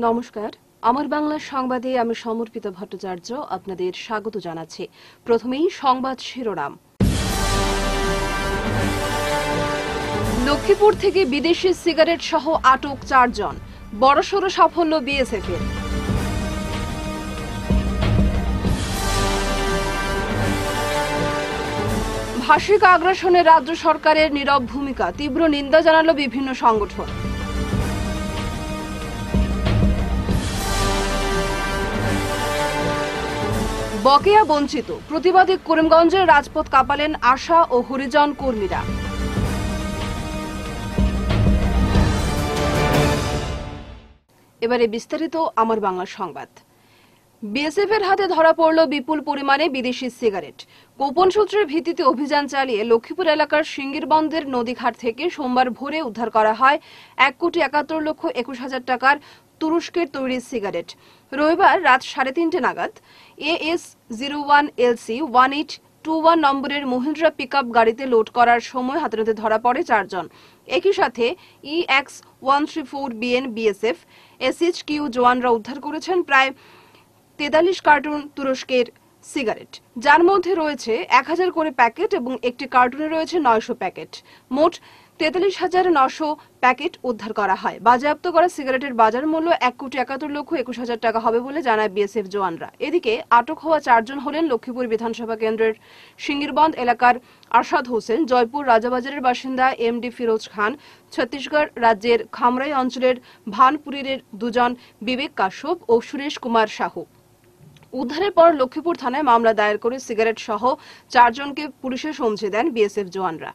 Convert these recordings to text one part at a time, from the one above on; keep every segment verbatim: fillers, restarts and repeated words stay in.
নমস্কার, আমার বাংলা সংবাদে আমি সমর্পিতা ভট্টাচার্য আপনাদের স্বাগত জানাচ্ছি। প্রথমেই সংবাদ শিরোনাম। লক্ষ্মীপুর থেকে বিদেশি সিগারেট সহ আটক চারজন, বড়সড় সাফল্য বিএসএফ এর। ভাষিক আগ্রাসনে রাজ্য সরকারের নীরব ভূমিকা, তীব্র নিন্দা জানালো বিভিন্ন সংগঠন। বকেয়া বঞ্চিত, প্রতিবাদে করিমগঞ্জের রাজপথ কাঁপালেন আশা ও হরিজন কর্মীরা। এবারে বিস্তারিত আমার বাংলা সংবাদ। বিএসএফ এর হাতে ধরা পড়ল বিপুল পরিমাণে বিদেশি সিগারেট। গোপন সূত্রের ভিত্তিতে অভিযান চালিয়ে লক্ষ্মীপুর এলাকার সিঙ্গিরবন্দের নদীঘাট থেকে সোমবার ভোরে উদ্ধার করা হয় এক কোটি একাত্তর লক্ষ একুশ হাজার টাকার তুরস্কের তৈরি সিগারেট। রবিবার রাত সাড়ে তিনটে নাগাদ A S zero one L C one eight two one নম্বরের মহিন্দ্রা পিক আপ গাড়িতে লোড করার সময় হাতে নাতে ধরা পড়ে চারজন। একই সাথে E X one three four BN BSF SHQ কিউ জওয়ানরা উদ্ধার করেছেন প্রায় তেতাল্লিশ কার্টুন তুরস্কের সিগারেট, যার মধ্যে রয়েছে এক হাজার করে প্যাকেট এবং একটি কার্টুনে রয়েছে নয়শো প্যাকেট। মোট তেতাল্লিশ হাজার নশো প্যাকেট উদ্ধার করা হয়। বাজেয়াপ্ত করা সিগারেটের বাজার মূল্য এক কোটি একাত্তর লক্ষ একুশ হাজার টাকা হবে বলে জানায় বিএসএফ জওয়ানরা। এদিকে আটক হওয়া চারজন হলেন লক্ষ্মীপুর বিধানসভা কেন্দ্রের সিঙ্গিরবন্দ এলাকার আরশাদ হোসেন, জয়পুর রাজাবাজারের বাসিন্দা এম ডি ফিরোজ খান, ছত্তিশগড় রাজ্যের খামরাই অঞ্চলের ভানপুরের দুজন বিবেক কাশ্যপ ও সুরেশ কুমার সাহু। উদ্ধারের পর লক্ষ্মীপুর থানায় মামলা দায়ের করে সিগারেট সহ চারজনকে পুলিশে সমঝে দেন বিএসএফ জওয়ানরা।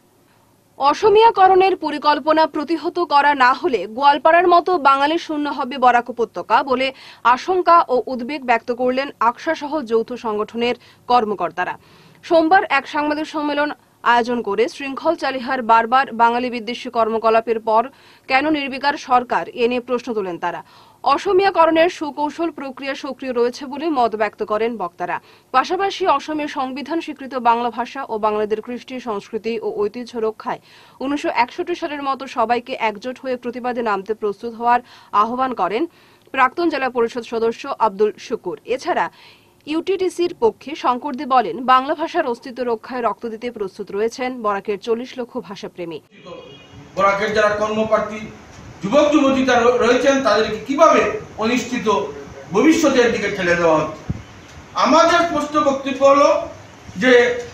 অসমীয়াকরণের পরিকল্পনা প্রতিহত করা না হলে গোয়ালপাড়ার মতো বাঙালি শূন্য হবে বরাক উপত্যকা বলে আশঙ্কা ও উদ্বেগ ব্যক্ত করলেন আকসা সহ যৌথ সংগঠনের কর্মকর্তারা। সোমবার এক সাংবাদিক সম্মেলন আয়োজন করে শৃঙ্খল চালিহার বারবার বাঙালি বিদ্বেষী কর্মকলাপের পর কেন নির্বিকার সরকার এ নিয়ে প্রশ্ন তোলেন তারা। অসমীয়াকরণের সুকৌশল প্রক্রিয়া সক্রিয় রয়েছে বলে মত ব্যক্ত করেন বক্তারা। পাশাপাশি অসমের সংবিধান স্বীকৃত বাংলা ভাষা ও বাংলাদেশের কৃষ্টি সংস্কৃতি ও ঐতিহ্য রক্ষায় উনিশশো একষট্টি সালের মতো সবাইকে একজোট হয়ে প্রতিবাদে নামতে প্রস্তুত হওয়ার আহ্বান করেন প্রাক্তন জেলা পরিষদ সদস্য আব্দুল শুকুর। এছাড়া ইউটিটিসির পক্ষে শঙ্করদে বলেন, বাংলা ভাষার অস্তিত্ব রক্ষায় রক্ত দিতে প্রস্তুত রয়েছেন বরাকের চল্লিশ লক্ষ ভাষাপ্রেমী। বরাকের যারা কর্মপ্রার্থী যুবক যুবতী রয়েছেন তাদেরকে কিভাবে অনিশ্চিত ভবিষ্যতের দিকে ঠেলে দেওয়া হচ্ছে। আমাদের স্পষ্ট বক্তব্য হলো যে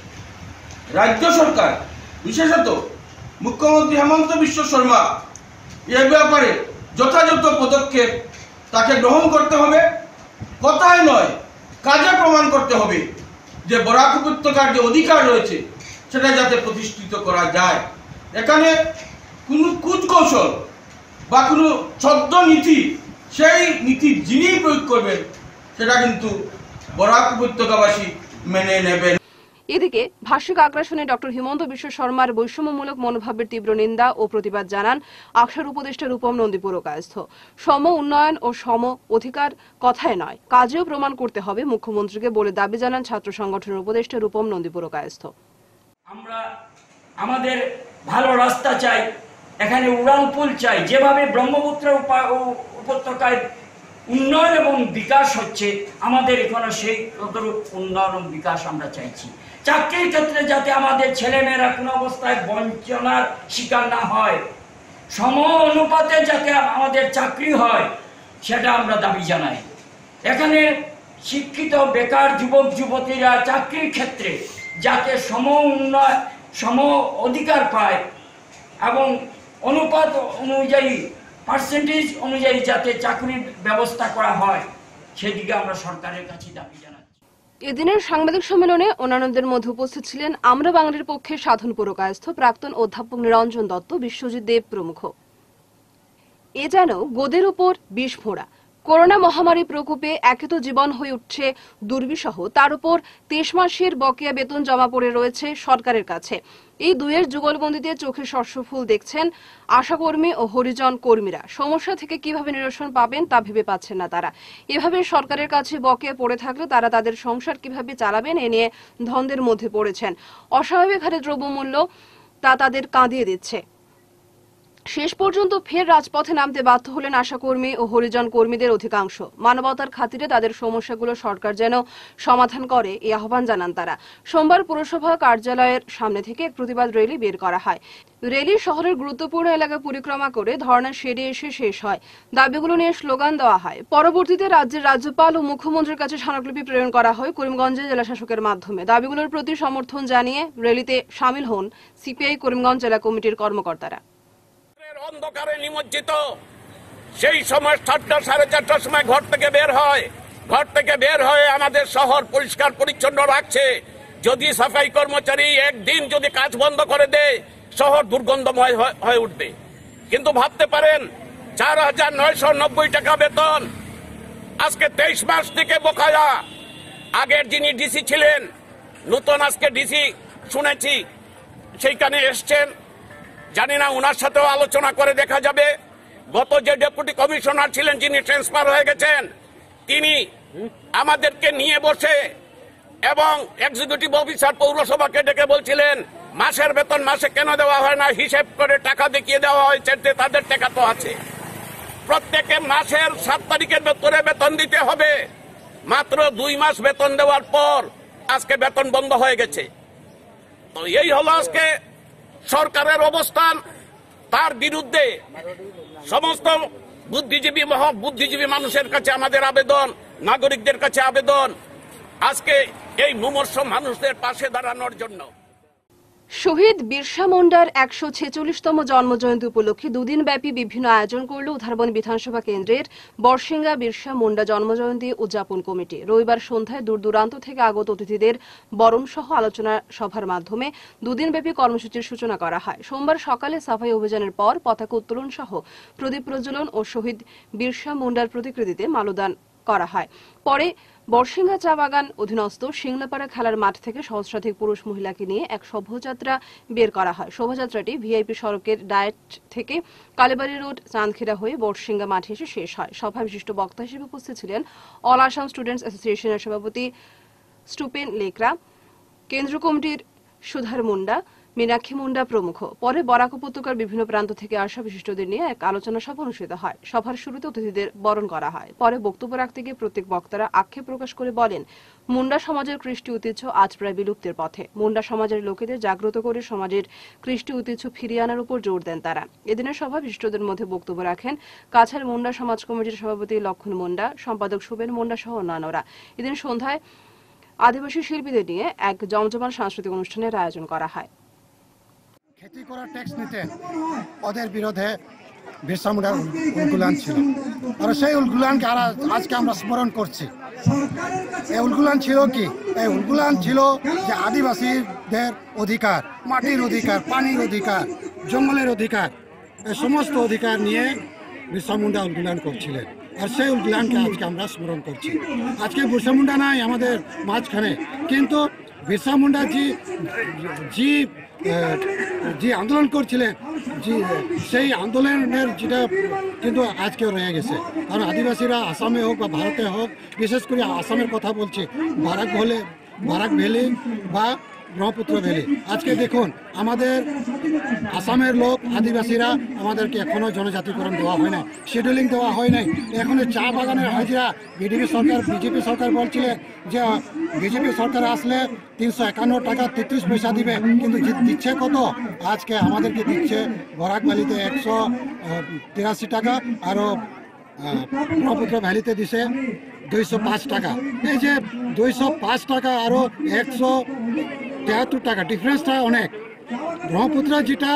রাজ্য সরকার, বিশেষত মুখ্যমন্ত্রী হেমন্ত বিশ্ব শর্মা এ ব্যাপারে যথাযথ পদক্ষেপ তাকে গ্রহণ করতে হবে। কথায় নয়, কাজে প্রমাণ করতে হবে যে বরাক উপত্যকার যে অধিকার রয়েছে সেটা যাতে প্রতিষ্ঠিত করা যায়। এখানে কোনো কূটকৌশল বা কোনো ছদ্ম নীতি, সেই নীতি যিনি প্রয়োগ করবেন সেটা কিন্তু বরাক উপত্যকাবাসী মেনে নেবেন। এদিকে ভাষিক আগ্রাসনে ডক্টর হিমন্ত বিশ্ব শর্মার বৈষম্যমূলক মনোভাবের তীব্র নিন্দা ও প্রতিবাদ জানান আকসার উপদেষ্টা রূপম নন্দী পুরকায়স্থ। সম উন্নয়ন ও সম অধিকার কথায় নয়, কাজেও প্রমাণ করতে হবে মুখ্যমন্ত্রীকে বলে দাবি জানান ছাত্র সংগঠনের উপদেষ্টা রূপম নন্দী পুরকায়স্থ। আমরা আমাদের ভালো রাস্তা চাই, এখানে উড়ালপুল চাই। যেভাবে ব্রহ্মপুত্র উপত্যকায় উন্নয়ন এবং বিকাশ হচ্ছে, আমাদের এখানে সেই উন্নয়ন এবং বিকাশ আমরা চাইছি। চাকরির ক্ষেত্রে যাতে আমাদের ছেলেমেয়েরা কোনো অবস্থায় বঞ্চনার শিকার না হয়, সম অনুপাতে যাতে আমাদের চাকরি হয়, সেটা আমরা দাবি জানাই। এখানে শিক্ষিত বেকার যুবক যুবতীরা চাকরির ক্ষেত্রে যাতে সম উন্নয়ন সম অধিকার পায় এবং অনুপাত অনুযায়ী পার্সেন্টেজ অনুযায়ী যাতে চাকরির ব্যবস্থা করা হয়, সেদিকে আমরা সরকারের কাছে দাবি জানাচ্ছি। এদিনের সাংবাদিক সম্মেলনে অন্যান্যদের মধ্যে উপস্থিত ছিলেন আমরা বাঙালির পক্ষে সাধন পুরকায়স্থ, প্রাক্তন অধ্যাপক নিরঞ্জন দত্ত, বিশ্বজিৎ দেব প্রমুখ। এ যেন গোদের উপর বিষ ফোঁড়া। করোনা মহামারী প্রকোপে একে তো জীবন হয়ে উঠছে দুর্বিষহ, তার উপর তেইশ মাসের বকেয়া বেতন জমা পড়ে রয়েছে সরকারের কাছে। এই দুয়ের যুগলবন্দিতে চোখে শস্যফুল দেখছেন আশাকর্মী ও হরিজন কর্মীরা। সমস্যা থেকে কিভাবে নিরসন পাবেন তা ভেবে পাচ্ছেন না তারা। এভাবে সরকারের কাছে বকেয়া পড়ে থাকলে তারা তাদের সংসার কিভাবে চালাবেন এ নিয়ে দ্বন্দ্বের মধ্যে পড়েছেন। অস্বাভাবিক হারে দ্রব্যমূল্য তা তাদের কাঁদিয়ে দিচ্ছে। শেষ পর্যন্ত ফের রাজপথে নামতে বাধ্য হলেন আশাকর্মী ও হরিজন কর্মীদের অধিকাংশ। মানবতার খাতিরে তাদের সমস্যাগুলো সরকার যেন সমাধান করে এই আহ্বান জানান তারা। সোমবার পুরসভা কার্যালয়ের সামনে থেকে এক প্রতিবাদ র্যালি বের করা হয়। র্যালি শহরের গুরুত্বপূর্ণ এলাকা পরিক্রমা করে ধর্ণা শেডে এসে শেষ হয়। দাবিগুলো নিয়ে স্লোগান দেওয়া হয়। পরবর্তীতে রাজ্যের রাজ্যপাল ও মুখ্যমন্ত্রীর কাছে স্মারকলিপি প্রেরণ করা হয় করিমগঞ্জে জেলা শাসকের মাধ্যমে। দাবিগুলোর প্রতি সমর্থন জানিয়ে র্যালিতে সামিল হন সিপিআই করিমগঞ্জ জেলা কমিটির কর্মকর্তারা। অন্ধকারে নিমজ্জিত সেই সময় চারটা সাড়ে চারটার সময় ঘর থেকে বের হয় ঘর থেকে বের হয়ে আমাদের শহর পরিষ্কার পরিচ্ছন্ন রাখছে। যদি সাফাই কর্মচারী একদিন যদি কাজ বন্ধ করে দেয়, শহর দুর্গন্ধময় হয়ে উঠবে। কিন্তু ভাবতে পারেন, চার হাজার নয়শো নব্বই টাকা বেতন আজকে তেইশ মাস থেকে বকেয়া। আগের যিনি ডিসি ছিলেন, নতুন আজকে ডিসি শুনেছি সেইখানে এসছেন, জানি না ওনার সাথেও আলোচনা করে দেখা যাবে। গত যে ডেপুটি কমিশনার ছিলেন, যিনি ট্রান্সফার হয়ে গেছেন, তিনি আমাদেরকে নিয়ে বসে এবং এক্সিকিউটিভ অফিসার পৌরসভাকে ডেকে বলছিলেন মাসের বেতন মাসে কেন দেওয়া হয় না, হিসেব করে টাকা দেখিয়ে দেওয়া হয়েছে, তাদের টাকা তো আছে। প্রত্যেকে মাসের সাত তারিখের ভেতরে বেতন দিতে হবে। মাত্র দুই মাস বেতন দেওয়ার পর আজকে বেতন বন্ধ হয়ে গেছে। তো এই হলো আজকে সরকারের অবস্থান। তার বিরুদ্ধে সমস্ত বুদ্ধিজীবী মহা বুদ্ধিজীবী মানুষের কাছে আমাদের আবেদন, নাগরিকদের কাছে আবেদন, আজকে এই মুমূর্ষ মানুষদের পাশে দাঁড়ানোর জন্য। শহীদ বিরসা মুন্ডার একশো ছেচল্লিশতম জন্মজয়ন্তী উপলক্ষে দুদিন ব্যাপী বিভিন্ন আয়োজন করল উধারবন বিধানসভা কেন্দ্রের বরসিংহা বিরসা মুন্ডা জন্মজয়ন্তী উদযাপন কমিটি। রবিবার সন্ধ্যায় দূর দূরান্ত থেকে আগত অতিথিদের বরণ সহ আলোচনা সভার মাধ্যমে দুদিন ব্যাপী কর্মসূচির সূচনা করা হয়। সোমবার সকালে সাফাই অভিযানের পর পতাকা উত্তোলন সহ প্রদীপ প্রজ্বলন ও শহীদ বিরসা মুন্ডার প্রতিকৃতিতে মাল্যদান করা হয়। পরে বরসিংহা চা বাগান অধীনস্থ সিংলাপাড়া খেলার মাঠ থেকে সহস্রাধিক পুরুষ মহিলাকে নিয়ে এক শোভাযাত্রা বের করা হয়। শোভাযাত্রাটি ভিআইপি সড়কের ডায়েট থেকে কালীবাড়ি রোড চাঁদখিরা হয়ে বরসিংহা মাঠে এসে শেষ হয়। সভায় বিশিষ্ট বক্তা হিসেবে উপস্থিত ছিলেন অল আসাম স্টুডেন্টস অ্যাসোসিয়েশনের সভাপতি স্টুপেন লেকরা, কেন্দ্রীয় কমিটির সুধার মুন্ডা, মীনাক্ষী মুন্ডা প্রমুখ। পরে বরাক উপত্যকার বিভিন্ন প্রান্ত থেকে আসা বিশিষ্টদের নিয়ে এক আলোচনা সভা অনুষ্ঠিত হয়। সভার শুরুতে অতিথিদের বরণ করা হয়। পরে বক্তব্য রাখতে গিয়ে প্রত্যেক বক্তারা আক্ষেপ প্রকাশ করে বলেন, মুন্ডা সমাজের কৃষ্টি ঐতিহ্য আজ প্রায় বিলুপ্তির পথে। মুন্ডা সমাজের লোকেদের জাগ্রত করে সমাজের কৃষ্টি ঐতিহ্য ফিরিয়ে আনার উপর জোর দেন তারা। এদিনের সভা বিশিষ্টদের মধ্যে বক্তব্য রাখেন কাছাড় মুন্ডা সমাজ কমিটির সভাপতি লক্ষণ মুন্ডা, সম্পাদক শুভেন মুন্ডা সহ অন্যান্যরা। এদিন সন্ধ্যায় আদিবাসী শিল্পীদের নিয়ে এক জমজমাট সাংস্কৃতিক অনুষ্ঠানের আয়োজন করা হয়। খেতি করা ট্যাক্স নিতে ওদের বিরুদ্ধে বিরসা মুন্ডার উলগুলান ছিল, আর সেই উলগুলানকে আজকে আমরা স্মরণ করছি। এই উলগুলান ছিল কি? এই উলগুলান ছিল যে আদিবাসীদের অধিকার, মাটির অধিকার, পানির অধিকার, জঙ্গলের অধিকার, এই সমস্ত অধিকার নিয়ে বিরসা মুন্ডা উলগুলান করছিলেন। আর সেই উলগুলানকে আজকে আমরা স্মরণ করছি। আজকে বিরসা মুন্ডা নাই আমাদের মাঝখানে, কিন্তু বিরসা মুন্ডা জি জি যে আন্দোলন করছিলেন, যে সেই আন্দোলনের যেটা কিন্তু আজকে রয়ে গেছে। কারণ আদিবাসীরা আসামে হোক বা ভারতে হোক, বিশেষ করে আসামের কথা বলছি, বারাক ভ্যালি বারাক ভ্যালি বা ব্রহ্মপুত্র ভ্যালি, আজকে দেখুন আমাদের আসামের লোক আদিবাসীরা আমাদেরকে এখনও জনজাতিকরণ দেওয়া হয় নাই, শিডিউলিং দেওয়া হয় নাই। এখনো চা বাগানের হাজিরা বিজেপি সরকার বিজেপি সরকার বলছিলেন যে বিজেপি সরকার আসলে তিনশো একান্ন টাকা তেত্রিশ পয়সা দিবে, কিন্তু দিচ্ছে কত? আজকে আমাদেরকে দিচ্ছে বরাক ভ্যালিতে একশো তিরাশি টাকা, আরও ব্রহ্মপুত্র ভ্যালিতে দিছে দুইশো পাঁচ টাকা। এই যে দুইশো পাঁচ টাকা আরও একশো তেহাত্তর টাকা, ডিফারেন্সটা অনেক। ব্রহ্মপুত্র যেটা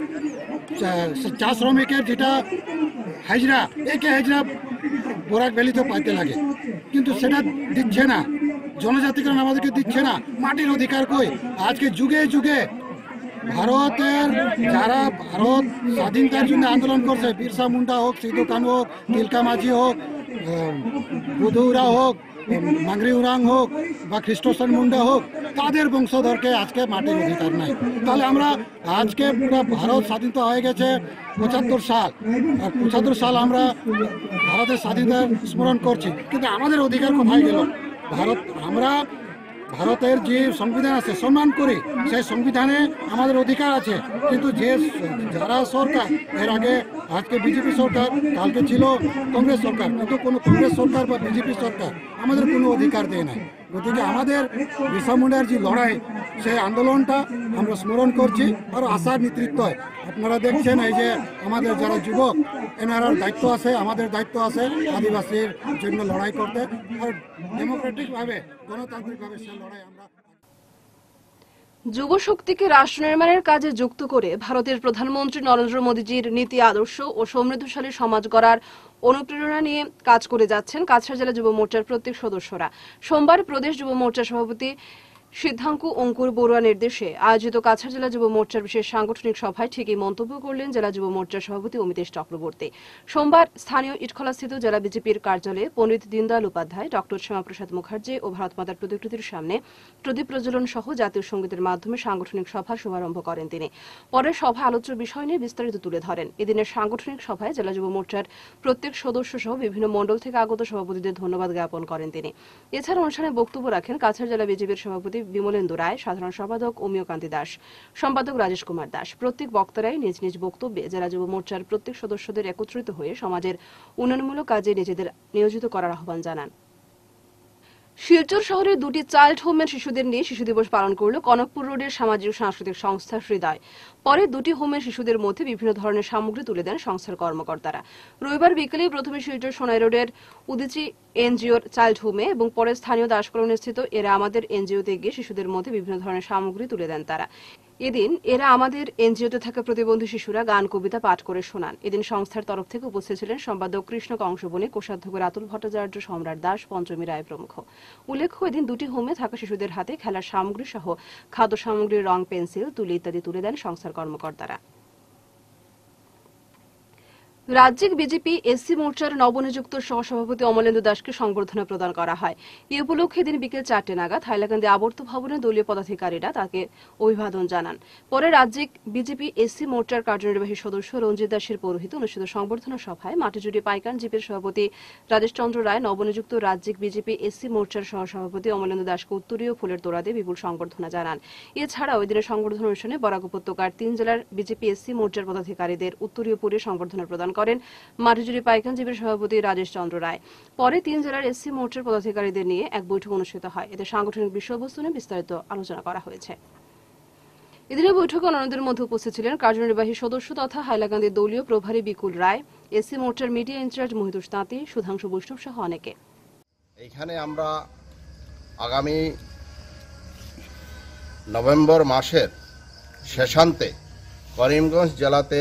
চা শ্রমিকের যেটা হাজরা, একে হাজরা বরাক ভ্যালিতে পাইতে লাগে, কিন্তু সেটা দিচ্ছে না, জনজাতিকরণ আমাদেরকে দিচ্ছে না। মাটির অধিকার কই? আজকে যুগে যুগে ভারতের যারা ভারত স্বাধীনতার জন্য আন্দোলন করছে, বিরসা মুন্ডা হোক, সিধু কানু হোক, তিলকা মাঝি হোক, বুধুরা হোক, মাংরি উরাং হোক বা খ্রিস্টোসেন মুন্ডা হোক, তাদের বংশধরকে আজকে মাটির অধিকার নাই। তাহলে আমরা আজকে পুরো ভারত স্বাধীনতা হয়ে গেছে পঁচাত্তর সাল, আর পঁচাত্তর সাল আমরা ভারতের স্বাধীনতা স্মরণ করছি, কিন্তু আমাদের অধিকার কোথায় গেল? ভারত আমরা ভারতের যে সংবিধান আছে সম্মান করি, সেই সংবিধানে আমাদের অধিকার আছে। কিন্তু যে যারা সরকার, এর আগে আজকে বিজেপি সরকার, কালকে ছিল কংগ্রেস সরকার, কিন্তু কোনো কংগ্রেস সরকার বা বিজেপি সরকার আমাদের কোনো অধিকার দেয় নাই। গতিকে আমাদের বিরসা মুন্ডার যে লড়াই, সেই আন্দোলনটা আমরা স্মরণ করছি আর আশার নেতৃত্ব। আপনারা দেখছেন এই যে আমাদের যারা যুবক, এনারার দায়িত্ব আছে, আমাদের দায়িত্ব আছে আদিবাসীর জন্য লড়াই করতে, আর ডেমোক্রেটিকভাবে গণতান্ত্রিকভাবে সে লড়াই আমরা। যুব শক্তিকে রাষ্ট্র নির্মাণের কাজে যুক্ত করে ভারতের প্রধানমন্ত্রী নরেন্দ্র মোদীজির নীতি আদর্শ ও সমৃদ্ধশালী সমাজ গড়ার অনুপ্রেরণা নিয়ে কাজ করে যাচ্ছেন কাছাড় জেলা যুব মোর্চার প্রত্যেক সদস্যরা। সোমবার প্রদেশ যুব মোর্চার সভাপতি সিদ্ধাঙ্কু অঙ্কুর বড়ুয়া নির্দেশে আয়োজিত কাছাড় জেলা যুব মোর্চার বিশেষ সাংগঠনিক সভায় ঠিকই মন্তব্য করলেন জেলা যুব মোর্চার সভাপতি অমিতেশ চক্রবর্তী। সোমবার স্থানীয় ইটখলাস্থিত জেলা বিজেপির কার্যালয়ে পণ্ডিত দীনদয়াল উপাধ্যায়, ডক্টর শ্যামাপ্রসাদ মুখার্জি ও ভারত মাতার প্রতিকৃতির সামনে প্রদীপ প্রজ্বলন সহ জাতীয় সঙ্গীতের মাধ্যমে সাংগঠনিক সভার শুভারম্ভ করেন তিনি। পরে সভা আলোচ্য বিষয় নিয়ে বিস্তারিত তুলে ধরেন। এদিনের সাংগঠনিক সভায় জেলা যুব মোর্চার প্রত্যেক সদস্য সহ বিভিন্ন মণ্ডল থেকে আগত সভাপতিদের ধন্যবাদ জ্ঞাপন করেন তিনি। এছাড়া অনুষ্ঠানে বক্তব্য রাখেন কাছাড় জেলা বিজেপির সভাপতি বিমলেন্দু রায়, সাধারণ সম্পাদক অমিয়কান্তি দাস, সম্পাদক রাজেশ কুমার দাস। প্রত্যেক বক্তারাই নিজ নিজ বক্তব্যে জেলা যুব মোর্চার প্রত্যেক সদস্যদের একত্রিত হয়ে সমাজের উন্নয়নমূলক কাজে নিজেদের নিয়োজিত করার আহ্বান জানান। শিলচর শহরের দুটি চাইল্ড হোমের শিশুদের নিয়ে শিশু দিবস পালন করল কনকপুর রোডের সামাজিক সাংস্কৃতিক সংস্থা হৃদয়। পরে দুটি হোমের শিশুদের মধ্যে বিভিন্ন ধরনের সামগ্রী তুলে দেন সংস্থার কর্মকর্তারা। রবিবার বিকেলে প্রথমে শিলচর সোনাই রোডের উদিচি এনজিওর চাইল্ড হোমে এবং পরে স্থানীয় দাসকলোনি স্থিত এরা আমাদের এনজিওতে গিয়ে শিশুদের মধ্যে বিভিন্ন ধরনের সামগ্রী তুলে দেন তারা। এদিন এরা আমাদের এনজিওতে থাকা প্রতিবন্ধী শিশুরা গান কবিতা পাঠ করে শোনান। এদিন সংস্থার তরফ থেকে উপস্থিত ছিলেন সম্পাদক কৃষ্ণ কংসবনী, কোষাধ্যক্ষ রাতুল ভট্টাচার্য, সম্রাট দাস, পঞ্চমী রায় প্রমুখ। উল্লেখ্য, এদিন দুটি হোমে থাকা শিশুদের হাতে খেলার সামগ্রী সহ খাদ্য সামগ্রী, রং, পেন্সিল, তুলি ইত্যাদি তুলে দেন সংস্থার কর্মকর্তারা। রাজ্যিক বিজেপি এসসি মোর্চার নবনিযুক্ত সহসভাপতি অমলেন্দু দাসকে সংবর্ধনা প্রদান করা হয়। এই উপলক্ষে দিন বিকেল চারটে নাগাদ হাইলাকান্দি আবর্ত ভবনে দলীয় পদাধিকারীরা তাকে অভিবাদন জানান। পরে রাজ্যিক বিজেপি এসসি মোর্চার কার্যনির্বাহী সদস্য রঞ্জিত দাসের পৌরোহিত্যে অনুষ্ঠিত সংবর্ধনা সভায় মাটিজুড়ি পাইকান জিপির সভাপতি রাজেশ চন্দ্র রায় নবনিযুক্ত রাজ্যিক বিজেপি এসসি মোর্চার সহসভাপতি অমলেন্দু দাসকে উত্তরীয় ফুলের তোড়া দিয়ে বিপুল সংবর্ধনা জানান। এছাড়াও ওই দিনের সংবর্ধনা অনুষ্ঠানে বরাক উপত্যকার তিন জেলার বিজেপি এসসি মোর্চার পদাধিকারীদের উত্তরীয় পুরে সংবর্ধনা প্রদান করেন মাটিজুড়ি পাইকান জিপির সভাপতি রাজেশ চন্দ্র রায়। পরে তিন জেলার এসসি মোর্চার পদাধিকারীদের নিয়ে এক বৈঠক অনুষ্ঠিত হয়। এতে সাংগঠনিক বিষয়বস্তু নিয়ে বিস্তারিত আলোচনা করা হয়েছে। এদিনের বৈঠকে অন্যদের মধ্যে উপস্থিত ছিলেন কার্যনির্বাহী সদস্য তথা হাইলাকান্দির দলীয় প্রভারী বিকুল রায়, এসসি মোর্চার মিডিয়া ইনচার্জ মহিতুষ তাঁতি, সুধাংশু বৈষ্ণব সহ অনেকে। এইখানে আমরা আগামী নভেম্বর মাসের শেষান্তে করিমগঞ্জ জেলাতে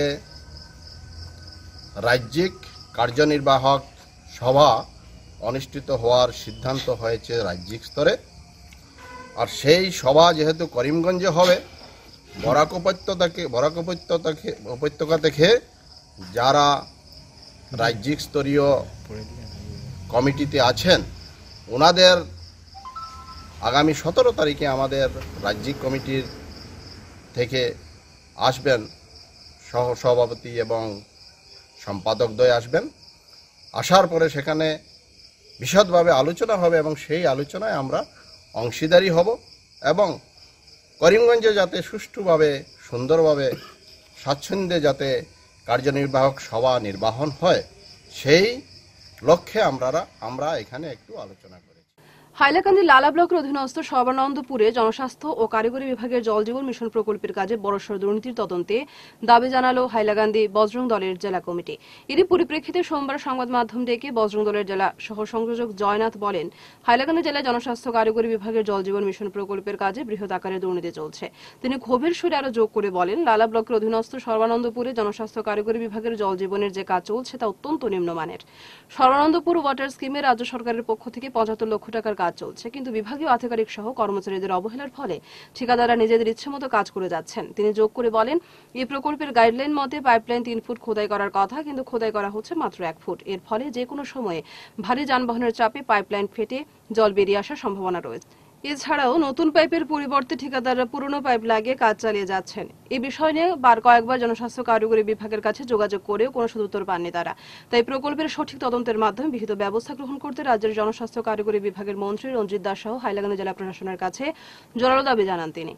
রাজ্যিক কার্যনির্বাহক সভা অনুষ্ঠিত হওয়ার সিদ্ধান্ত হয়েছে রাজ্যিক স্তরে। আর সেই সভা যেহেতু করিমগঞ্জে হবে, বরাক উপত্যকাকে বরাক উপত্যকাকে উপত্যকা থেকে যারা রাজ্যিক স্তরীয় কমিটিতে আছেন ওনাদের আগামী সতেরো তারিখে আমাদের রাজ্যিক কমিটির থেকে আসবেন সহ সভাপতি এবং সম্পাদকদ্বয় আসবেন। আসার পরে সেখানে বিশদভাবে আলোচনা হবে এবং সেই আলোচনায় আমরা অংশীদারি হব এবং করিমগঞ্জে যাতে সুষ্ঠুভাবে সুন্দরভাবে স্বাচ্ছন্দ্যে যাতে কার্যনির্বাহক সভা নির্বাহন হয় সেই লক্ষ্যে আমরা আমরা এখানে একটু আলোচনা করি। হাইলাকান্দি লালা ব্লকের অধীনস্থ সর্বানন্দপুরে জনস্বাস্থ্য ও কারিগরি বিভাগের জল জীবন মিশন প্রকল্পের কাজে বড়সড় দুর্নীতির তদন্তে দাবি জানালো হাইলাকান্দি বজরং দলের জেলা কমিটি। এরই পরিপ্রেক্ষিতে সোমবার সংবাদ মাধ্যম ডেকে বজরং দলের জেলা সহ সংযোজক জয়নাথ বলেন, হাইলাকান্দি জেলায় জনস্বাস্থ্য কারিগরি বিভাগের জল জীবন মিশন প্রকল্পের কাজে বৃহৎ আকারে দুর্নীতি চলছে। তিনি ক্ষোভের সুরে আরো যোগ করে বলেন, লালা ব্লকের অধীনস্থ সর্বানন্দপুরে জনস্বাস্থ্য কারিগরি বিভাগের জল জীবনের যে কাজ চলছে তা অত্যন্ত নিম্নমানের। সর্বানন্দপুর ওয়াটার স্কিমে রাজ্য সরকারের পক্ষ থেকে পঁচাত্তর লক্ষ টাকার কাজ চলছে, কিন্তু বিভাগীয় আধিকারিক সহ কর্মচারীদের অবহেলার ফলে ঠিকাদাররা নিজেদের ইচ্ছেমতো কাজ করে যাচ্ছেন। তিনি যোগ করে বলেন, এই প্রকল্পের গাইডলাইন মতে পাইপলাইন তিন ফুট খোদাই করার কথা, কিন্তু খোদাই করা হচ্ছে মাত্র এক ফুট। এর ফলে যে কোনো সময়ে ভারী যানবাহনের চাপে পাইপলাইন ফেটে জল বেরিয়ে আসার সম্ভাবনা রয়েছে। এছাড়াও নতুন পাইপের পরিবর্তে ঠিকাদাররা পুরনো পাইপ লাগিয়ে কাজ চালিয়ে যাচ্ছেন। এই বিষয় নিয়ে বার কয়েকবার জনস্বাস্থ্য কারিগরি বিভাগের কাছে যোগাযোগ করেও কোনো সদুত্তর পাননি তারা। তাই প্রকল্পের সঠিক তদন্তের মাধ্যমে বিহিত ব্যবস্থা গ্রহণ করতে রাজ্যের জনস্বাস্থ্য কারিগরি বিভাগের মন্ত্রী রঞ্জিত দাস সহ হাইলাকান্দি জেলা প্রশাসনের কাছে জোরালো দাবি জানান তিনি।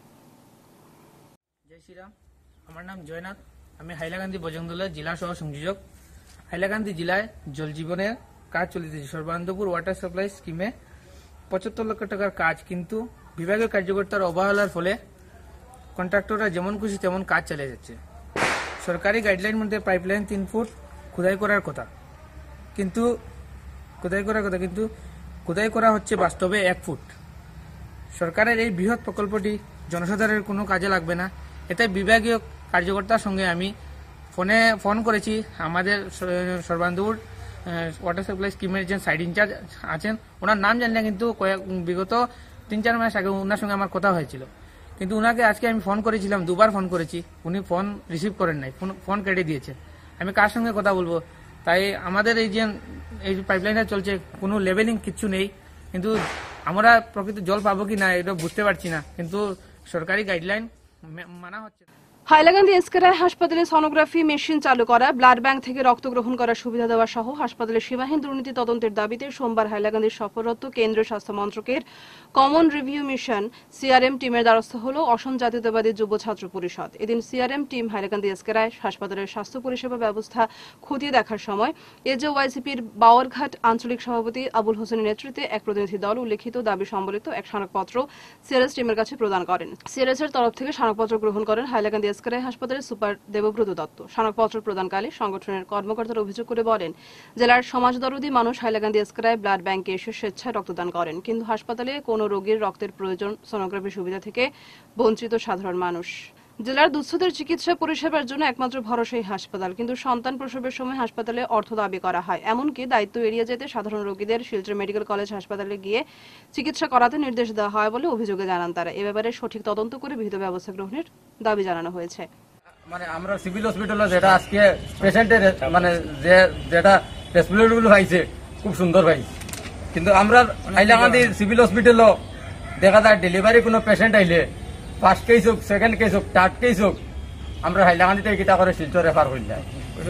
জয় শ্রীরাম, আমার নাম জয়নাথ। আমি হাইলাকান্দি বজরংদলের জেলা সহ সংযোজক। হাইলাকান্দি জেলায় জল জীবনের কাজ চলিতেছে। সর্বানন্দপুর ওয়াটার সাপ্লাই স্কিমে পঁচাত্তর লক্ষ টাকার কাজ, কিন্তু বিভাগীয় কার্যকর্তার অবহেলার ফলে কন্ট্রাক্টররা যেমন খুশি তেমন কাজ চালিয়ে যাচ্ছে। সরকারি গাইডলাইন মধ্যে পাইপলাইন তিন ফুট খোদাই করার কথা, কিন্তু খোদাই করার কথা কিন্তু খোদাই করা হচ্ছে বাস্তবে এক ফুট। সরকারের এই বৃহৎ প্রকল্পটি জনসাধারণের কোনো কাজে লাগবে না। এতে বিভাগীয় কার্যকর্তার সঙ্গে আমি ফোনে ফোন করেছি। আমাদের সর্বানন্দপুর ওয়াটার সাপ্লাই স্কিমের যে সাইড ইনচার্জ আছেন, ওনার নাম জানি না, কিন্তু কয়েক বিগত তিন চার মাস আগে ওনার সঙ্গে আমার কথা হয়েছিল। কিন্তু ওনাকে আজকে আমি ফোন করেছিলাম, দুবার ফোন করেছি, উনি ফোন রিসিভ করেন নাই, ফোন ফোন কেটে দিয়েছে। আমি কার সঙ্গে কথা বলবো? তাই আমাদের এই যে এই পাইপলাইনটা চলছে, কোনো লেভেলিং কিচ্ছু নেই, কিন্তু আমরা প্রকৃত জল পাবো কি না এটা বুঝতে পারছি না, কিন্তু সরকারি গাইডলাইন মানা হচ্ছে না। হাইলাকান্দি এসকেরায় হাসপাতালে সোনোগ্রাফি মেশিন চালু করা, ব্লাড ব্যাংক থেকে রক্ত গ্রহণ করার সুবিধা দেওয়া সহ হাসপাতালে সীমাহীন দুর্নীতি তদন্তের দাবিতে সোমবার হাইলাকান্দির সফররত কেন্দ্রীয় স্বাস্থ্য মন্ত্রকের কমন রিভিউ মিশন সিআরএম টিমের দ্বারস্থ হল অসম জাতীয়তাবাদী যুব ছাত্র পরিষদ। এদিন সিআরএম টিম হাইলাকান্দি এসকেরায় হাসপাতালের স্বাস্থ্য পরিষেবা ব্যবস্থা খতিয়ে দেখার সময় এজেওয়াইসিপির বাওয়ারঘাট আঞ্চলিক সভাপতি আবুল হোসেনের নেতৃত্বে এক প্রতিনিধি দল উল্লেখিত দাবি সম্বলিত এক স্মারকপত্র সিআরএস টিমের কাছে প্রদান করেন। সিআরএস এর তরফ থেকে স্মারকপত্র গ্রহণ করেন হাইলাকান্দি এসকেরায় হাসপাতালের সুপার দেবব্রত দত্ত। স্মারকপত্র প্রদানকালে সংগঠনের কর্মকর্তারা অভিযোগ করে বলেন, জেলার সমাজদরদী মানুষ হাইলাকান্দি এসকেরায় ব্লাড ব্যাংকে এসে স্বেচ্ছায় রক্তদান করেন, কিন্তু হাসপাতালে কোনো রোগীর রক্তের প্রয়োজন সোনোগ্রাফি সুবিধা থেকে বঞ্চিত সাধারণ মানুষ। জেলার দুঃস্থদের চিকিৎসা পরিষেবার জন্য একমাত্র ভরসাই হাসপাতাল, কিন্তু সন্তান প্রসবের সময় হাসপাতালে অর্থ দাবি করা হয়। এমনকি দায়িত্ব এড়িয়ে যেতে সাধারণ রোগীদের শিলচর মেডিকেল কলেজ হাসপাতালে গিয়ে চিকিৎসা করাতে নির্দেশ দেওয়া হয় বলে অভিযোগে জানান তারা। এ ব্যাপারে সঠিক তদন্ত করে বিহিত ব্যবস্থা গ্রহণের দাবি জানানো হয়েছে। মানে আমরা সিভিল হসপিটালে যেটা আজকে পেশেন্টের মানে যে যেটা ফেসিলিটিগুলো পাইছে খুব সুন্দর পাই, কিন্তু আমরা হাইলাকান্দি সিভিল হসপিটালও দেখা যায় ডেলিভারি কোনো পেশেন্ট আইলে ফার্স্ট কেস হোক, সেকেন্ড কেস হোক, থার্ড কেস হোক, আমরা হাইলাকান্দিতে কিতা করে শিলচর রেফার হয়ে যায়।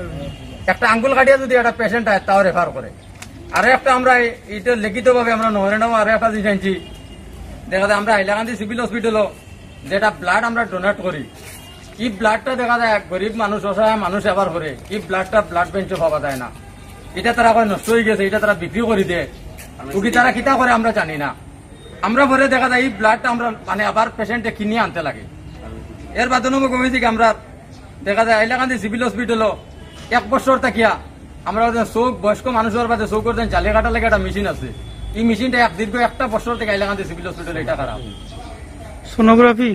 একটা আঙ্গুল কাটিয়া যদি একটা পেশেন্ট হয় তাও রেফার করে। আর একটা আমরা এটা লিখিতভাবে আমরা নহরে নাও আর একটা জানছি, দেখা যায় আমরা হাইলাকান্দি সিভিল হসপিটালও যেটা ব্লাড আমরা ডোনেট করি, এই ব্লাডটা দেখা যায় গরিব মানুষ, অসহায় মানুষ এবার করে, এই ব্লাডটা ব্লাড বেঞ্চে পাওয়া যায় না। এটা তারা কয় নষ্ট হয়ে গেছে, এটা তারা বিক্রি করে দেয়, রুগী তারা কিতা করে আমরা জানি না। আমরা পরে দেখা যায় এই ব্লাডটা আমরা মানে আবার পেশেন্টে কিনে আনতে লাগে। এর বাদে কমেছি আমরা দেখা যায় হাইলাকান্দি সিভিল হসপিটালও এক বছর থাকিয়া আমরা চৌক বয়স্ক মানুষের বাদে চৌক জালিয়া কাটার লাগে একটা মেশিন আছে, এই মেশিনটা এক দীর্ঘ একটা বছর থেকে হাইলাকান্দি সিভিল হসপিটাল এটা খারাপ সোনোগ্রাফি।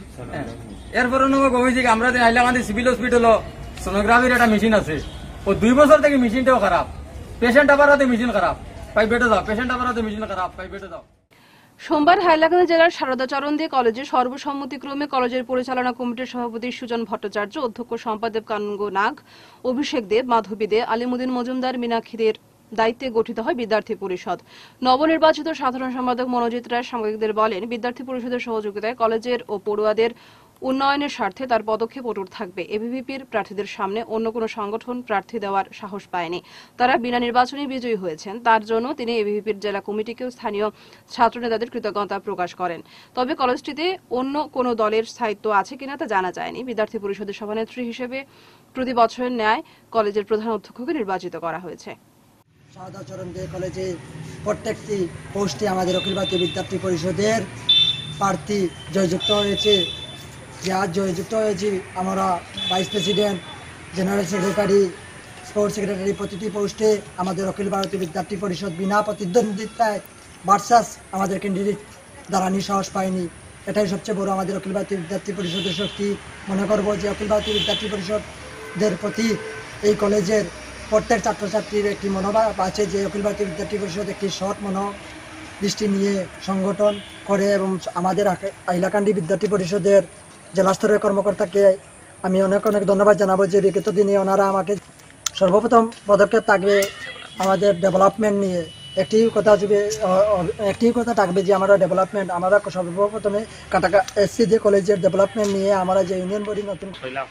এরপরে কমেছি আমরা হাইলাকান্দি সিভিল হসপিটালও সোনোগ্রাফির একটা মেশিন আছে, ও দুই বছর থেকে মেশিনটাও খারাপ, পেশেন্ট আবার হাতে মেশিন খারাপ, পাই বেটে যাও, পেশেন্ট আবার হাতে মেশিন খারাপ, পাই বেটে যাও। সোমবার হাইলাকান্দি জেলার সারদাচরণ দিয়ে কলেজে সর্বসম্মতিক্রমে কলেজের পরিচালনা কমিটির সভাপতি সুজন ভট্টাচার্য, অধ্যক্ষ সম্পাদক কানুঙ্গ নাগ, অভিষেক দেব, মাধবী দে, আলিমুদ্দিন মজুমদার, মীনাক্ষীদের দায়িত্বে গঠিত হয় বিদ্যার্থী পরিষদ। নবনির্বাচিত সাধারণ সম্পাদক মনোজিৎ রায় সাংবাদিকদের বলেন, বিদ্যার্থী পরিষদের সহযোগিতায় কলেজের ও পড়ুয়াদের উন্নয়নের স্বার্থে তার পদক্ষেপ অটুট থাকবে। এবিভিপির প্রার্থীদের সামনে অন্য কোনো সংগঠন প্রার্থী দেওয়ার সাহস পায়নি। তারা বিনা নির্বাচনে বিজয়ী হয়েছেন, তার জন্য তিনি এবিভিপির জেলা কমিটিকেও স্থানীয় ছাত্র নেতাদের কৃতজ্ঞতা প্রকাশ করেন। তবে কলেজটিতে অন্য কোনো দলের স্থায়িত্ব আছে কিনা তা জানা যায়নি। বিদ্যার্থী পরিষদের সভানেত্রী হিসেবে প্রতি বছরের ন্যায় কলেজের প্রধান অধ্যক্ষকে নির্বাচিত করা হয়েছে। সারদাচরণ দে কলেজে প্রত্যেকটি পোস্টে আমাদের অখিল ভারতীয় বিদ্যার্থী পরিষদের প্রার্থী জয়যুক্ত হয়েছে। যে আজ জয়যুক্ত হয়েছি আমরা vice president, general secretary, sports secretary, প্রতিটি পোস্টে আমাদের অখিল ভারতীয় বিদ্যার্থী পরিষদ বিনা প্রতিদ্বন্দ্বিতায় ভার্সাস আমাদের ক্যান্ডিডেট দাঁড়ানি সাহস পায়নি। এটাই সবচেয়ে বড় আমাদের অখিল ভারতীয় বিদ্যার্থী পরিষদের শক্তি। মনে করব যে অখিল ভারতীয় বিদ্যার্থী পরিষদের প্রতি এই কলেজের প্রত্যেক ছাত্রছাত্রীর একটি মনোভাব আছে যে অখিল ভারতীয় বিদ্যার্থী পরিষদ একটি সৎ মনোদৃষ্টি নিয়ে সংগঠন করে, এবং আমাদের হাইলাকান্দি বিদ্যার্থী পরিষদের জেলা স্তরের কর্মকর্তাকে আমি অনেক অনেক ধন্যবাদ জানাবো যে বিগত দিনে ওনারা আমাকে সর্বপ্রথম পদক্ষেপ থাকবে আমাদের ডেভেলপমেন্ট নিয়ে, একটি কথা আসবে, একটি কথা থাকবে যে আমরা ডেভেলপমেন্ট, আমরা সর্বপ্রথমে কাটাকা এসসি যে কলেজের ডেভেলপমেন্ট নিয়ে আমরা যে ইউনিয়ন বডি নতুন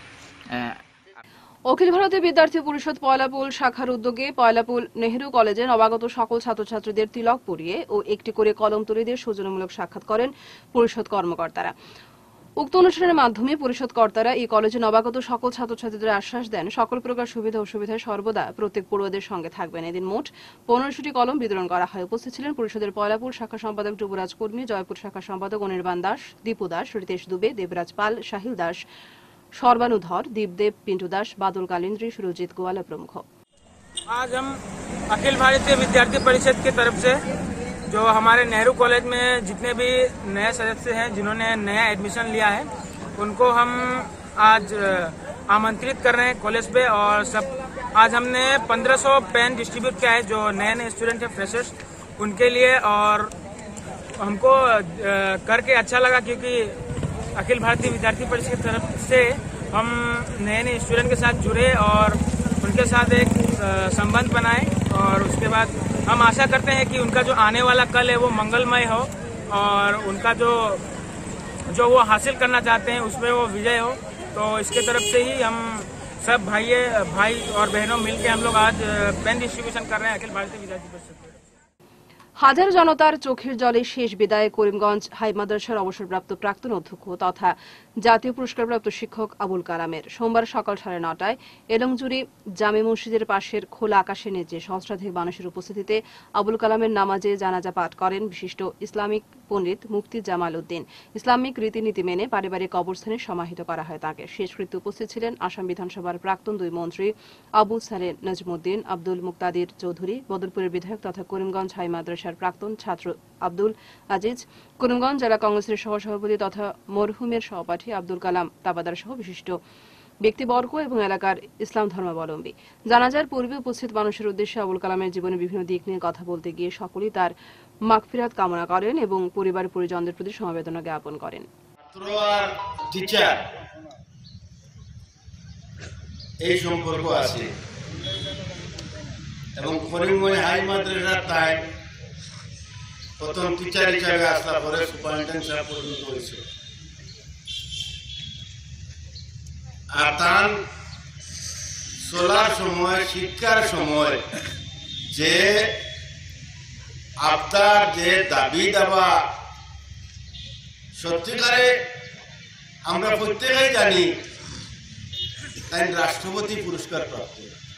অখিল ভারতীয় বিদ্যার্থী পরিষদ পয়লাপুল শাখার উদ্যোগে পয়লাপুল নেহেরু কলেজে নবাগত সকল ছাত্রছাত্রীদের তিলক পরিয়ে ও একটি করে কলম তুলে দিয়ে সৌজন্যমূলক সাক্ষাৎ করেন পরিষদ কর্মকর্তারা। উক্ত অনুষ্ঠানের মাধ্যমে পরিষদ কর্তারা এই কলেজে নবাগত সকল ছাত্রছাত্রীদের আশ্বাস দেন সকল প্রকার সুবিধা অসুবিধায় সর্বদা প্রত্যেক পড়ুয়াদের সঙ্গে থাকবেন। এদিন মোট পনেরোশোটি কলম বিতরণ করা হয়। উপস্থিত ছিলেন পরিষদের পয়লাপুর শাখা সম্পাদক যুবরাজ কর্মী, জয়পুর শাখা সম্পাদক অনির্বাণ দাস, দীপু দাস, রিতেশ দুবে, দেবরাজ পাল, সাহিল দাস, সর্বানুধর, दीपदेव, पिंटू दास, बादल कालिंद्री, सुरजीत गोवाला प्रमुख। आज हम अखिल भारतीय विद्यार्थी परिषद की तरफ से जो हमारे नेहरू कॉलेज में जितने भी नए सदस्य हैं जिन्होंने नया एडमिशन लिया है उनको हम आज आमंत्रित कर रहे हैं कॉलेज पे। और सब आज हमने पंद्रह सौ पेन डिस्ट्रीब्यूट किया है जो नए नए स्टूडेंट हैं, फ्रेशर्स, उनके लिए। और हमको करके अच्छा लगा क्योंकि अखिल भारतीय विद्यार्थी परिषद की तरफ से हम नए नए स्टूडेंट के साथ जुड़े और उनके साथ एक संबंध बनाए। और उसके बाद हम आशा करते हैं कि उनका जो आने वाला कल है वो मंगलमय हो और उनका जो जो वो हासिल करना चाहते हैं उसमें वो विजय हो। तो इसके तरफ से ही हम सब भाई भाई और बहनों मिलकर हम लोग आज पेन डिस्ट्रीब्यूशन कर रहे हैं अखिल भारतीय विद्यार्थी परिषद। হাজার জনতার চোখের জলে শেষ বিদায় করিমগঞ্জ হাই মাদ্রাসার অবসরপ্রাপ্ত প্রাক্তন অধ্যক্ষ তথা জাতীয় পুরস্কারপ্রাপ্ত শিক্ষক আবুল কালামের সোমবার সকাল সাড়ে নটায় এলংজুরি জামে মসজিদের পাশের খোলা আকাশের নিচে সহস্রাধিক মানুষের উপস্থিতিতে আবুল কালামের নামাজে জানাজা পাঠ করেন বিশিষ্ট ইসলামিক পণ্ডিত মুফতি জামাল উদ্দিন। ইসলামিক রীতিনীতি মেনে পারিবারিক কবরস্থানে সমাহিত করা হয় তাকে। শেষকৃত্যে উপস্থিত ছিলেন আসাম বিধানসভার প্রাক্তন দুই মন্ত্রী আবু সালে নজমুদ্দিন, আব্দুল মুক্তাদির চৌধুরী, বদরপুরের বিধায়ক তথা করিমগঞ্জ হাই মাদ্রাসার প্রাক্তন ছাত্র আব্দুল আজিজ, করিমগঞ্জ জেলা কংগ্রেসের সহসভাপতি তথা মরহুমের সহপাঠী আব্দুল কালাম তাবাদার সহ বিশিষ্ট ব্যক্তিবর্গ এবং এলাকার ইসলাম ধর্মাবলম্বী। জানাজার পূর্বে উপস্থিত মানুষের উদ্দেশ্যে আবুল কালামের জীবনের বিভিন্ন দিক নিয়ে কথা বলতে গিয়ে সকলেই তার মাগফিরাত কামনা করেন এবং পরিবার পরিজনদের প্রতি সমবেদনা জ্ঞাপন করেন। টিচার এই সম্পর্ক আছে এবং করিমগঞ্জ হাই মাদ্রাসার তাই প্রথম টিচার হিসাবে আসা পরে সুপারিনটেন্ডেন্ট সাহেব পর্যন্ত হয়েছিল। আর তার চলার সময় শিক্ষার সময় যে আপনার যে দাবি দাবা সত্যিকারে আমরা প্রত্যেকেই জানি তাই রাষ্ট্রপতি পুরস্কার প্রাপ্ত,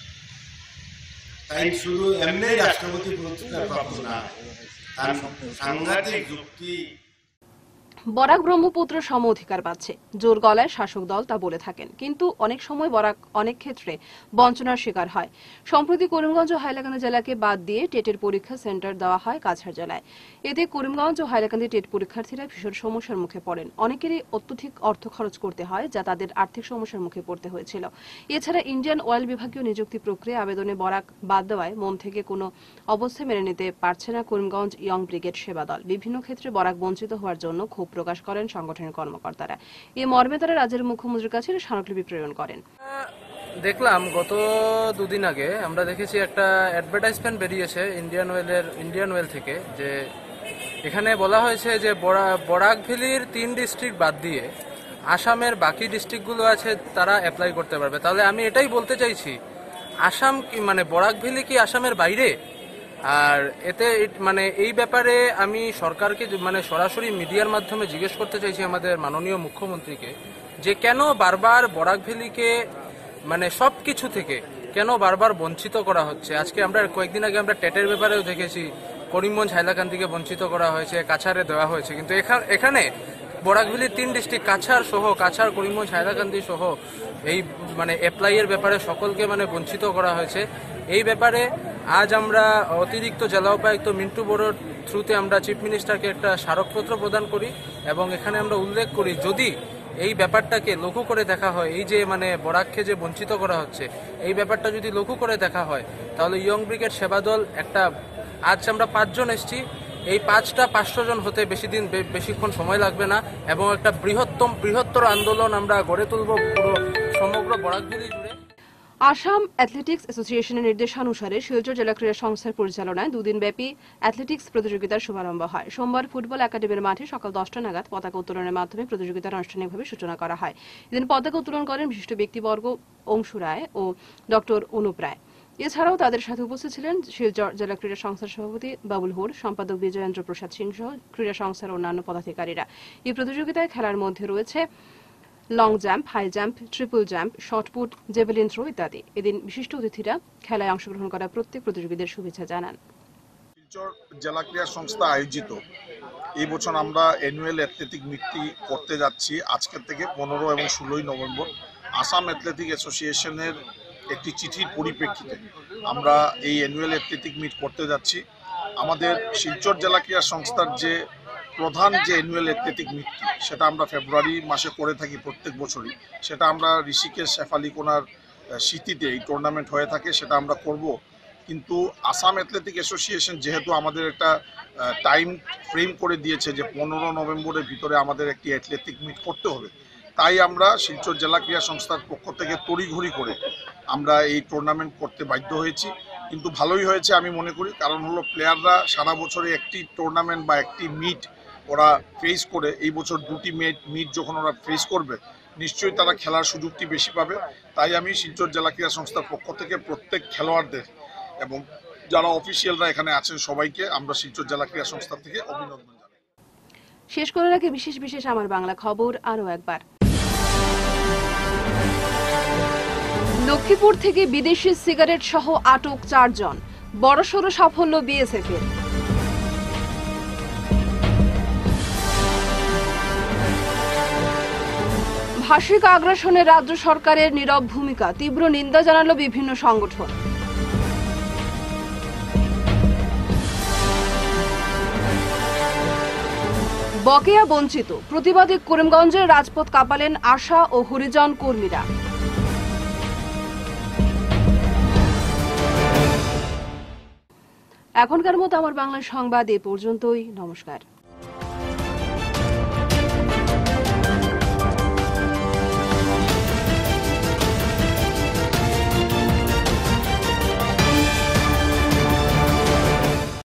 তাই শুধু এমনি রাষ্ট্রপতি পুরস্কার প্রাপ্ত না, তার সাংঘাতিক যুক্তি। বরাক ব্রহ্মপুত্র সম অধিকার পাচ্ছে, জোর গলায় শাসক দল তা বলে থাকেন, কিন্তু অনেক সময় বরাক অনেক ক্ষেত্রে বঞ্চনার শিকার হয়। সম্প্রতি করিমগঞ্জ ও হাইলাকান্দি জেলাকে বাদ দিয়ে টেটের পরীক্ষা সেন্টার দেওয়া হয় কাছাড় জেলায়। এতে করিমগঞ্জ ও হাইলাকান্দি টেট পরীক্ষার্থীরা ভীষণ সমস্যার মুখে পড়েন। অনেকেরই অত্যধিক অর্থ খরচ করতে হয়, যা তাদের আর্থিক সমস্যার মুখে পড়তে হয়েছিল। এছাড়া ইন্ডিয়ান অয়েল বিভাগীয় নিযুক্তি প্রক্রিয়া আবেদনে বরাক বাদ দেওয়ায় মন থেকে কোনো অবস্থায় মেনে নিতে পারছে না করিমগঞ্জ ইয়ং ব্রিগেড সেবা দল। বিভিন্ন ক্ষেত্রে বরাক বঞ্চিত হওয়ার জন্য ক্ষোভ প্রকাশ করেন সংগঠনের কর্মকর্তারা। এই মর্মে তারা রাজ্যের মুখ্যমন্ত্রীর কাছে স্মারকলিপি প্রেরণ করেন। দেখলাম গত দুদিন আগে আমরা দেখেছি একটা অ্যাডভার্টাইজমেন্ট বেরিয়েছে ইন্ডিয়ান অয়েলের ইন্ডিয়ান অয়েল থেকে, যে এখানে বলা হয়েছে যে বরাক ভ্যালির তিন ডিস্ট্রিক্ট বাদ দিয়ে আসামের বাকি ডিস্ট্রিক্টগুলো আছে তারা অ্যাপ্লাই করতে পারবে। তাহলে আমি এটাই বলতে চাইছি, আসাম কি মানে বরাক ভ্যালি কি আসামের বাইরে? আর এতে মানে এই ব্যাপারে আমি সরকারকে মানে সরাসরি মিডিয়ার মাধ্যমে জিজ্ঞেস করতে চাইছি আমাদের মাননীয় মুখ্যমন্ত্রীকে, যে কেন বারবার বরাক ভ্যালিকে মানে সব কিছু থেকে কেন বারবার বঞ্চিত করা হচ্ছে। আজকে আমরা কয়েকদিন আগে আমরা টেটের ব্যাপারেও দেখেছি করিমগঞ্জ হাইলাকান্দিকে বঞ্চিত করা হয়েছে, কাছাড়ে দেওয়া হয়েছে, কিন্তু এখানে বরাক ভ্যালির তিন ডিস্ট্রিক্ট কাছাড় সহ কাছাড় করিমগঞ্জ হাইলাকান্দি সহ এই মানে অ্যাপ্লাইয়ের ব্যাপারে সকলকে মানে বঞ্চিত করা হয়েছে। এই ব্যাপারে আজ আমরা অতিরিক্ত জেলা উপায়ুক্ত মিন্টু বড়োর থ্রুতে আমরা চিফ মিনিস্টারকে একটা স্মারকপত্র প্রদান করি এবং এখানে আমরা উল্লেখ করি যদি এই ব্যাপারটাকে লঘু করে দেখা হয়, এই যে মানে বরাককে যে বঞ্চিত করা হচ্ছে এই ব্যাপারটা যদি লঘু করে দেখা হয়, তাহলে ইয়ং ব্রিগেড সেবা দল একটা আজ আমরা পাঁচজন এসছি, এই পাঁচটা পাঁচশো জন হতে বেশি দিন বেশিক্ষণ সময় লাগবে না এবং একটা বৃহত্তম বৃহত্তর আন্দোলন আমরা গড়ে তুলব পুরো সমগ্র বরাক ভ্যালি জুড়ে। আসাম অ্যাথলেটিক্স অ্যাসোসিয়েশনের নির্দেশানুসারে শিলচর জেলা ক্রীড়া সংস্থার পরিচালনায় দুদিনব্যাপী অ্যাথলেটিক্স প্রতিযোগিতার শুভারম্ভ হয়। সোমবার ফুটবল একাডেমির মাঠে সকাল দশটা নাগাদ পতাকা উত্তোলনের মাধ্যমে প্রতিযোগিতার আনুষ্ঠানিকভাবে সূচনা করা হয়। এদিন পতাকা উত্তোলন করেন বিশিষ্ট ব্যক্তিবর্গ অংশু রায় ও ডক্টর অনুপ রায়। এছাড়াও তাদের সাথে উপস্থিত ছিলেন শিলচর জেলা ক্রীড়া সংস্থার সভাপতি বাবুল হোর, সম্পাদক বিজয়েন্দ্র প্রসাদ সিং সহ ক্রীড়া সংস্থার অন্যান্য পদাধিকারীরা। এই প্রতিযোগিতায় খেলার মধ্যে রয়েছে long jump, high jump, triple jump, shot put, javelin throw ইত্যাদি। এদিন বিশিষ্ট অতিথিরা খেলায় অংশগ্রহণ করা প্রত্যেক প্রতিযোগীদের শুভেচ্ছা জানান। শিলচর জেলা ক্রীড়া সংস্থা আয়োজিত এই বছর আমরা অ্যানুয়াল অ্যাথলেটিক মিটটি করতে যাচ্ছি আজকের থেকে পনেরো এবং ষোলোই নভেম্বর। আসাম অ্যাথলেটিক অ্যাসোসিয়েশনের একটি চিঠির পরিপ্রেক্ষিতে আমরা এই অ্যানুয়াল অ্যাথলেটিক মিট করতে যাচ্ছি। আমাদের শিলচর জেলা ক্রীড়া সংস্থার যে প্রধান যে অ্যানুয়াল অ্যাথলেটিক মিটটি সেটা আমরা ফেব্রুয়ারি মাসে করে থাকি প্রত্যেক বছরই। সেটা আমরা ঋষিকেশ শেফালিকোনার স্মৃতিতে এই টুর্নামেন্ট হয়ে থাকে, সেটা আমরা করব। কিন্তু আসাম অ্যাথলেটিক অ্যাসোসিয়েশন যেহেতু আমাদের একটা টাইম ফ্রেম করে দিয়েছে যে পনেরো নভেম্বরের ভিতরে আমাদের একটি অ্যাথলেটিক মিট করতে হবে, তাই আমরা শিলচর জেলা ক্রীড়া সংস্থার পক্ষ থেকে তড়িঘড়ি করে আমরা এই টুর্নামেন্ট করতে বাধ্য হয়েছি। কিন্তু ভালোই হয়েছে আমি মনে করি, কারণ হলো প্লেয়াররা সারা বছরে একটি টুর্নামেন্ট বা একটি মিট ওরা ফেস করে, এই বছর দুটি মিট মিট যখন ওরা ফেস করবে নিশ্চয়ই তারা খেলার সুযোগটি বেশি পাবে। তাই আমি শিলচর জেলা ক্রীড়া সংস্থার পক্ষ থেকে প্রত্যেক খেলোয়াড়দের এবং যারা অফিসিয়ালরা এখানে আছেন সবাইকে আমরা শিলচর জেলা ক্রীড়া সংস্থা থেকে অভিনন্দন জানাই। শেষ করার আগে বিশেষ বিশেষ আমার বাংলা খবর আরও একবার। লক্ষ্মীপুর থেকে বিদেশি সিগারেট সহ আটক চারজন, বড়সড় সাফল্য বিএসএফ এর। ভাষিক আগ্রাসনে রাজ্য সরকারের নীরব ভূমিকা, তীব্র নিন্দা জানালো বিভিন্ন সংগঠন। বকেয়া বঞ্চিত, প্রতিবাদে করিমগঞ্জের রাজপথ কাঁপালেন আশা ও হরিজন কর্মীরা। এখনকার মতো আমার বাংলা সংবাদ এ পর্যন্তই। নমস্কার।